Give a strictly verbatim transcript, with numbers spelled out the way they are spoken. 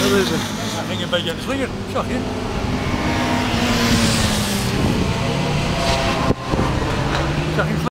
is het? Hij ging een beetje aan de slinger, zag je? Zag je